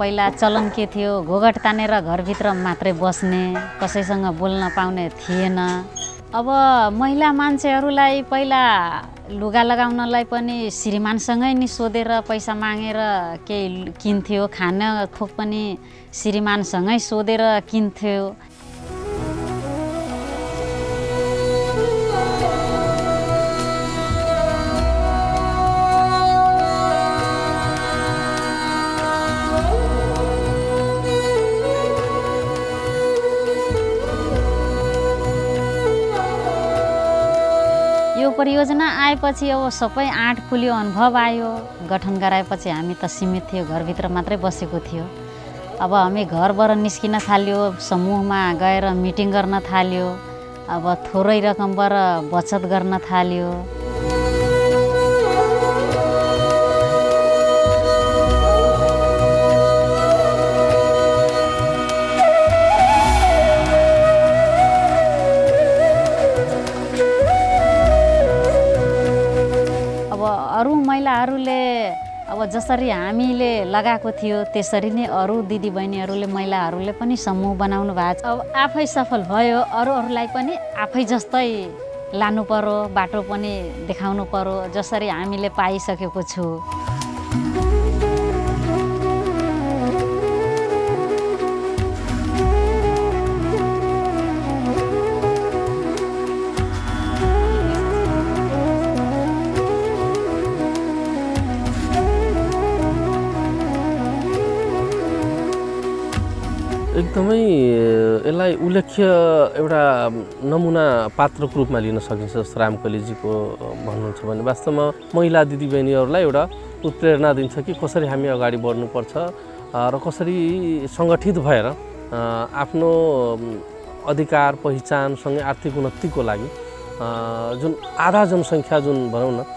पहिला चलन के थियो, घोघट तानेर घरभित्र मात्रै बस्ने, कसैसँग बोल्न पाउने थिएन। अब महिला मान्छेहरूलाई पहिला लुगा लगाउनलाई पनि श्रीमानसँगै नि सोधेर पैसा मागेर केही किन्थ्यो, खान थोक पनि श्रीमानसँगै सोधेर किन्थ्यो। यो परियोजना आएपछि अब सबै आँट खुल्यो, अनुभव आयो। गठन गराएपछि हामी त सीमित थियो, घरभित्र मात्रै बसेको थियो। अब हामी घरबाट निस्किन थाल्यो, समूहमा गएर मिटिङ गर्न थाल्यो। अब थोरै रकमबाट बचत गर्न थाल्यो। अरू महिलाहरूले अब जसरी हामीले लगाएको थियो त्यसरी नै अरू दिदीबहिनीहरूले महिलाहरूले पनि समूह बनाउनु भएको छ। अब आफै सफल भयो, अरूहरूलाई पनि आफै जस्तै लानु पर्यो, बाटो पनि देखाउनु पर्यो जसरी हामीले पाइसकेको छु। एकदमै यसलाई उल्लेख्य एउटा नमुना पात्रको रूपमा लिन सकिन्छ जस्तो रामकलीजीको भन्नुहुन्छ भने वास्तवमा महिला दिदीबहिनीहरूलाई एउटा उत्प्रेरणा दिन्छ कि कसरी हामी अगाडि बढ्नुपर्छ र कसरी सङ्गठित भएर आफ्नो अधिकार पहिचानसँगै आर्थिक उन्नतिको लागि जुन आधा जनसङ्ख्या जुन भनौँ न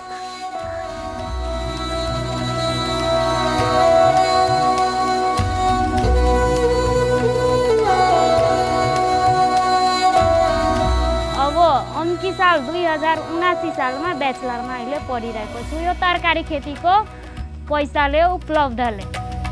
साल 2079 सालमा ब्याचलरमा अहिले पढिरहेको छु। यो तरकारी खेतीको पैसाले उपलब्धले।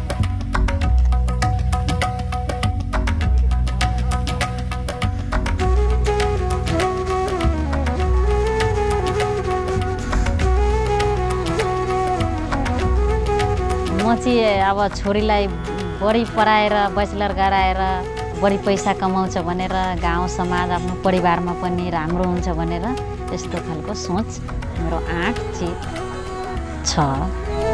म चाहिँ अब छोरीलाई बढी पढाएर ब्याचलर गराएर बढी पैसा कमाउँछ भनेर गाउँ समाज आफ्नो परिवारमा पनि राम्रो हुन्छ भनेर यस्तो खालको सोच मेरो आँट चाहिँ छ।